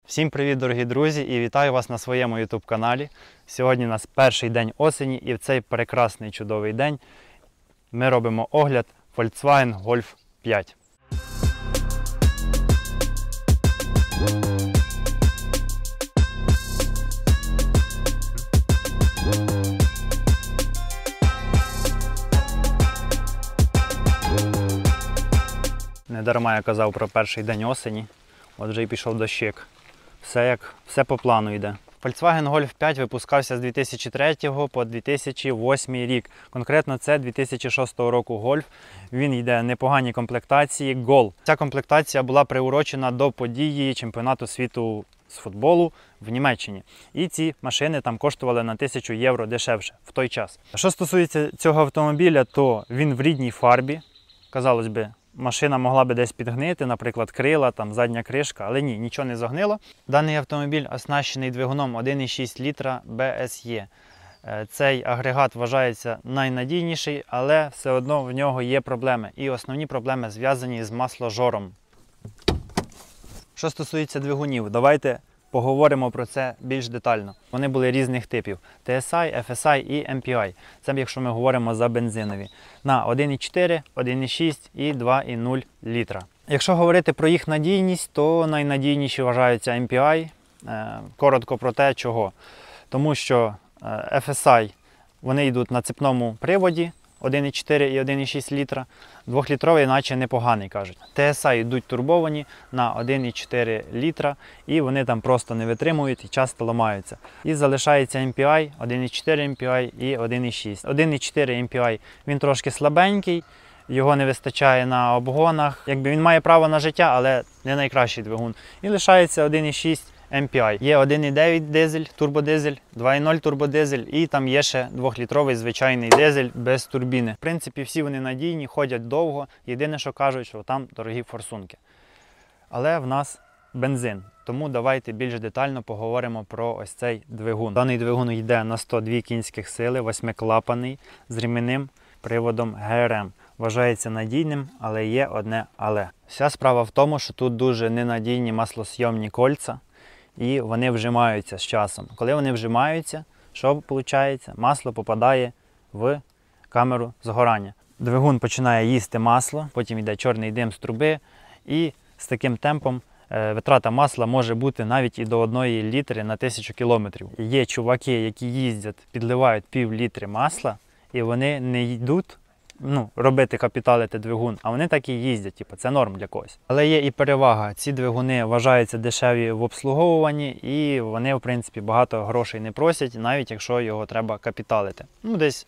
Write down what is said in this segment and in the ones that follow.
Всім привіт, дорогі друзі, і вітаю вас на своєму YouTube каналі. Сьогодні у нас перший день осені, і в цей прекрасний чудовий день ми робимо огляд Volkswagen Golf 5. Не дарма я казав про перший день осені, от вже й пішов дощик. Все по плану йде. Volkswagen Golf 5 випускався з 2003 по 2008 рік. Конкретно це 2006 року Golf. Він йде в непоганій комплектації Gol. Ця комплектація була приурочена до події чемпіонату світу з футболу в Німеччині. І ці машини там коштували на 1000 євро дешевше в той час. Що стосується цього автомобіля, то він в рідній фарбі. Казалось би, машина могла би десь підгнити, наприклад, крила, там, задня кришка, але ні, нічого не загнило. Даний автомобіль оснащений двигуном 1,6 літра BSE. Цей агрегат вважається найнадійніший, але все одно в нього є проблеми. І основні проблеми зв'язані з масложором. Що стосується двигунів, давайте поговоримо про це більш детально. Вони були різних типів – TSI, FSI і MPI. Це якщо ми говоримо за бензинові. На 1,4, 1,6 і 2,0 літра. Якщо говорити про їх надійність, то найнадійніші вважаються MPI. Коротко про те, чого. Тому що FSI, вони йдуть на цепному приводі, 1,4 і 1,6 літра. 2-літровий наче непоганий, кажуть. TSI йдуть турбовані на 1,4 літра і вони там просто не витримують і часто ламаються. І залишається MPI, 1,4 MPI і 1,6. 1,4 MPI він трошки слабенький, його не вистачає на обгонах. Якби він має право на життя, але не найкращий двигун. І лишається 1,6 MPI. Є 1,9 дизель, турбодизель, 2,0 турбодизель і там є ще 2-літровий звичайний дизель без турбіни. В принципі, всі вони надійні, ходять довго. Єдине, що кажуть, що там дорогі форсунки. Але в нас бензин. Тому давайте більш детально поговоримо про ось цей двигун. Даний двигун йде на 102 кінських сили, 8-клапаний, з рімінним приводом ГРМ. Вважається надійним, але є одне але. Вся справа в тому, що тут дуже ненадійні маслосйомні кольця. І вони вжимаються з часом. Коли вони вжимаються, що виходить? Масло попадає в камеру згорання. Двигун починає їсти масло, потім йде чорний дим з труби. І з таким темпом витрата масла може бути навіть і до 1 літри на 1000 кілометрів. Є чуваки, які їздять, підливають пів-літри масла, і вони не йдуть робити, капіталити двигун, а вони так і їздять, це норм для когось. Але є і перевага. Ці двигуни вважаються дешеві в обслуговуванні і вони, в принципі, багато грошей не просять, навіть якщо його треба капіталити. Десь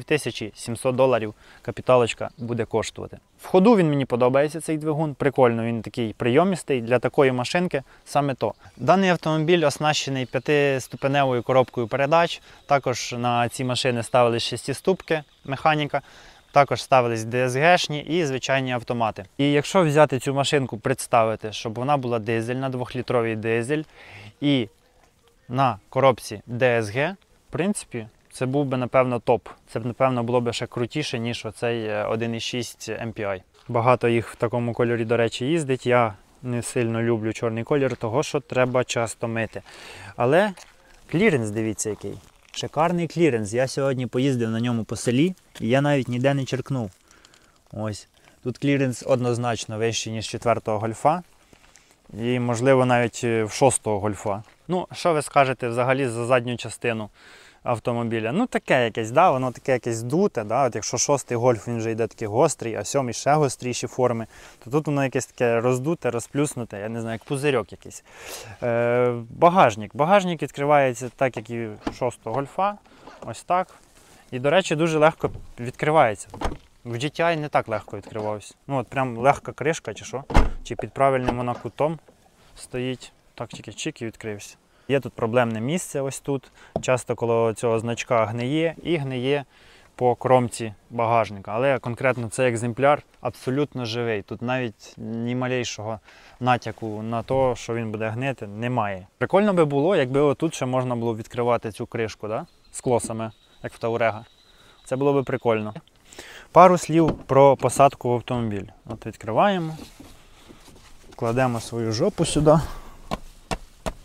$1500-700 капіталочка буде коштувати. В ходу він мені подобається, цей двигун, прикольно, він такий прийомістий, для такої машинки саме то. Даний автомобіль оснащений 5-ступеневою коробкою передач, також на ці машини ставились 6-ступки механіка. Також ставились DSG-шні і звичайні автомати. І якщо взяти цю машинку, представити, щоб вона була дизельна, 2-літровий дизель і на коробці DSG, в принципі, це був би, напевно, топ. Це б, напевно, було б ще крутіше, ніж оцей 1,6 MPI. Багато їх в такому кольорі, до речі, їздить. Я не сильно люблю чорний колір, того що треба часто мити. Але кліренс, дивіться який. Шикарний кліренс. Я сьогодні поїздив на ньому по селі і я навіть ніде не черкнув. Ось. Тут кліренс однозначно вищий, ніж 4-го гольфа. І, можливо, навіть в 6-го гольфа. Що ви скажете взагалі за задню частину автомобіля? Таке якесь, воно таке якесь здуте. От якщо 6-й гольф, він вже йде такий гострий, а 7-й ще гостріші форми, то тут воно якесь таке роздуте, розплюснуте, я не знаю, як пузирьок якийсь. Багажник. Багажник відкривається так, як і 6-го гольфа. Ось так. І, до речі, дуже легко відкривається. В GTI не так легко відкривався. Прям легка кришка чи що. Чи під правильним вона кутом стоїть. Так тільки чик і відкрився. Є тут проблемне місце ось тут. Часто коло цього значка гниє і гниє по кромці багажника. Але конкретно цей екземпляр абсолютно живий. Тут навіть ні малейшого натяку на те, що він буде гнити, немає. Прикольно би було, якби отут ще можна було відкривати цю кришку, скло саме, як в Таурега. Це було би прикольно. Пару слів про посадку в автомобіль. От відкриваємо, кладемо свою жопу сюди.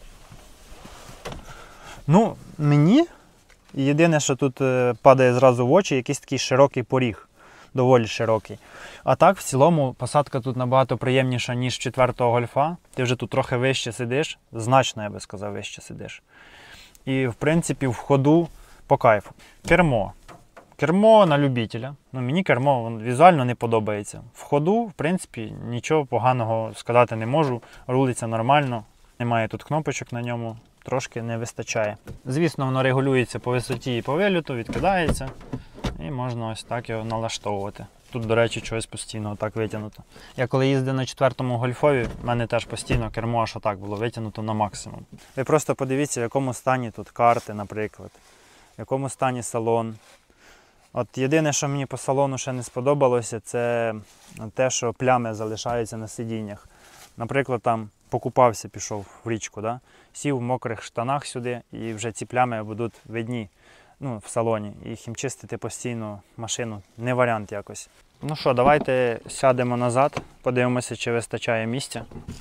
Ну, мені єдине, що тут падає зразу в очі, якийсь такий широкий поріг. Доволі широкий. А так, в цілому, посадка тут набагато приємніша, ніж 4-го гольфа. Ти вже тут трохи вище сидиш, значно, я би сказав, вище сидиш. І, в принципі, в ходу по кайфу. Кермо. Кермо на любителя. Ну, мені кермо візуально не подобається. В ходу, в принципі, нічого поганого сказати не можу. Рулиться нормально. Немає тут кнопочок на ньому. Трошки не вистачає. Звісно, воно регулюється по висоті і по вильоту, відкидається. І можна ось так його налаштовувати. Тут, до речі, чогось постійно так витягнуто. Я коли їздив на 4-му гольфові, в мене теж постійно кермо аж отак було витягнуто на максимум. Ви просто подивіться, в якому стані тут карти, наприклад. В якому стані салон. От єдине, що мені по салону ще не сподобалося, це те, що плями залишаються на сидіннях. Наприклад, там покупався, пішов в річку, да? Сів в мокрих штанах сюди, і вже ці плями будуть видні. Ну, в салоні. І хімчистити постійно машину не варіант якось. Ну що, давайте сядемо назад, подивимося, чи вистачає місця.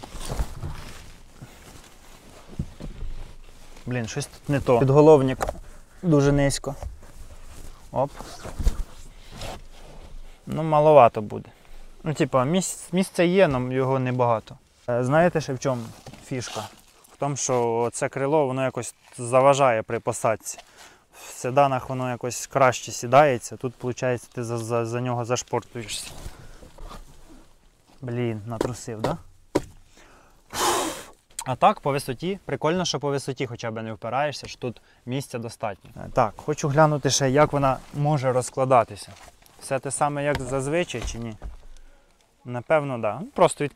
Блін, щось тут не то. Підголовник дуже низько. Оп. Ну, маловато буде. Ну, типа, місце є, але його небагато. Знаєте, ще в чому фішка? В тому, що це крило, воно якось заважає при посадці. В седанах воно якось краще сідається, тут, виходить, ти за нього зашпортуєшся. Блін, натрусив, да? А так, по висоті, прикольно, що по висоті хоча б не впираєшся, що тут місця достатньо. Так, хочу глянути ще, як вона може розкладатися. Все те саме, як зазвичай, чи ні? Напевно, так. Да. Просто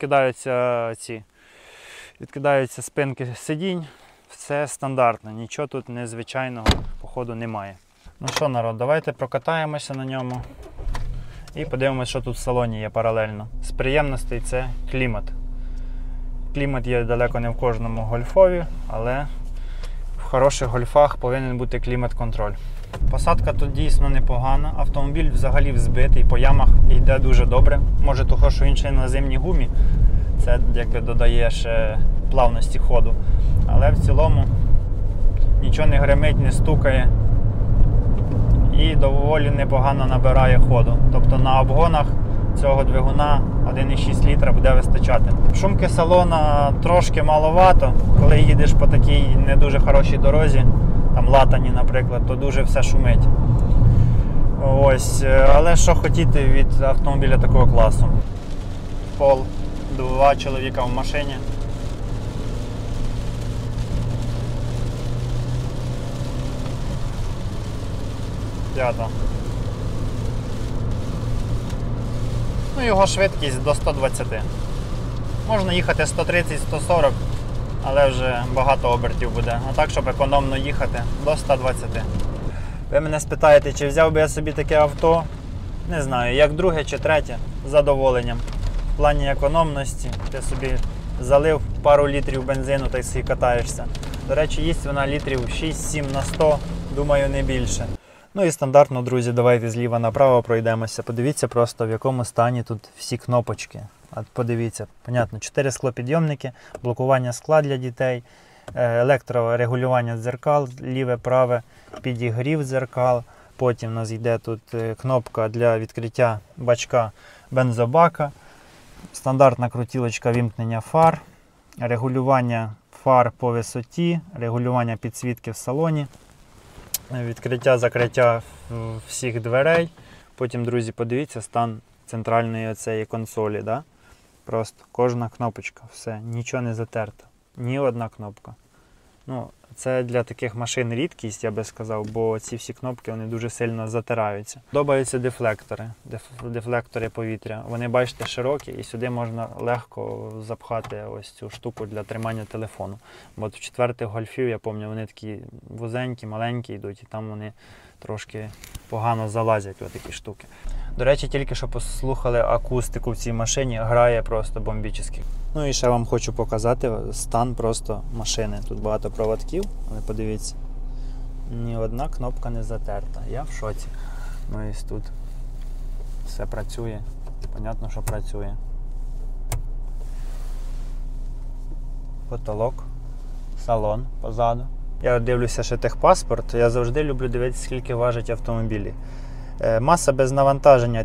відкидаються спинки сидінь. Все стандартно, нічого тут незвичайного, походу, немає. Ну що, народ, давайте прокатаємося на ньому і подивимося, що тут в салоні є паралельно. З приємностей це клімат. Клімат є далеко не в кожному гольфові, але в хороших гольфах повинен бути клімат-контроль. Посадка тут дійсно непогана, автомобіль взагалі взбитий, по ямах йде дуже добре. Може того, що він ще на зимній гумі, це якби додає ще плавності ходу. Але в цілому нічого не гримить, не стукає і доволі непогано набирає ходу. Тобто на обгонах цього двигуна 1,6 літра буде вистачати. Шумки салона трошки маловато, коли їдеш по такій не дуже хорошій дорозі, там Латані, наприклад, то дуже все шумить. Ось, але що хотіти від автомобіля такого класу? Пол, 2 чоловіка в машині. П'ята. Ну, його швидкість до 120. Можна їхати 130-140, але вже багато обертів буде. А так, щоб економно їхати, до 120. Ви мене спитаєте, чи взяв би я собі таке авто? Не знаю, як друге чи третє, з задоволенням. В плані економності ти собі залив пару літрів бензину та й собі катаєшся. До речі, їсть вона літрів 6-7 на 100, думаю, не більше. Ну і стандартно, друзі, давайте зліва направо пройдемося. Подивіться просто, в якому стані тут всі кнопочки. От подивіться, понятно, 4 склопідйомники, блокування скла для дітей, електрорегулювання дзеркал, ліве, праве, підігрів дзеркал. Потім у нас йде тут кнопка для відкриття бачка бензобака, стандартна крутілочка вімкнення фар, регулювання фар по висоті, регулювання підсвітки в салоні, відкриття-закриття всіх дверей. Потім, друзі, подивіться стан центральної цієї консолі. Да? Просто кожна кнопочка, все, нічого не затерто. Ні одна кнопка. Ну, це для таких машин рідкість, я би сказав, бо ці всі кнопки вони дуже сильно затираються. Подобаються дефлектори повітря. Вони, бачите, широкі і сюди можна легко запхати ось цю штуку для тримання телефону. Бо в 4-х гольфів, я пам'ятаю, вони такі вузенькі, маленькі йдуть і там вони трошки погано залазять ось такі штуки. До речі, тільки що послухали акустику в цій машині, грає просто бомбічно. Ну і ще вам хочу показати стан просто машини. Тут багато проводків, але подивіться, ні одна кнопка не затерта. Я в шоці. Ну і тут все працює, понятно, що працює. Потолок, салон позаду. Я дивлюся ще техпаспорт. Я завжди люблю дивитися, скільки важать автомобілі. Маса без навантаження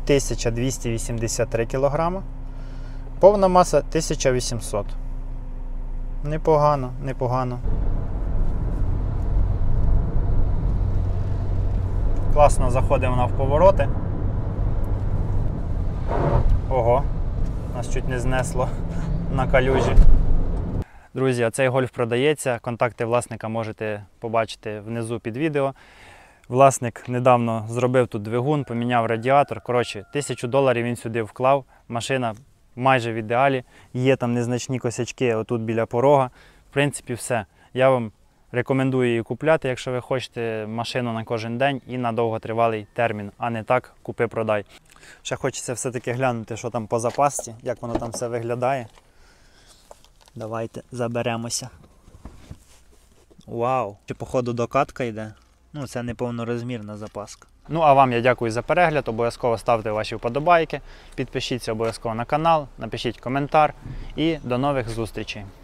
1283 кг. Повна маса 1800. Непогано, непогано. Класно заходить вона в повороти. Ого, нас чуть не знесло на калюжі. Друзі, а цей гольф продається. Контакти власника можете побачити внизу під відео. Власник недавно зробив тут двигун, поміняв радіатор. Коротше, $1000 він сюди вклав. Машина майже в ідеалі. Є там незначні косячки отут біля порога. В принципі, все. Я вам рекомендую її купляти, якщо ви хочете машину на кожен день і на довготривалий термін, а не так купи-продай. Ще хочеться все-таки глянути, що там по запасці, як воно там все виглядає. Давайте заберемося. Вау! Чи походу докатка йде? Ну, це неповнорозмірна запаска. Ну, а вам я дякую за перегляд. Обов'язково ставте ваші вподобайки, підпишіться обов'язково на канал, напишіть коментар і до нових зустрічей.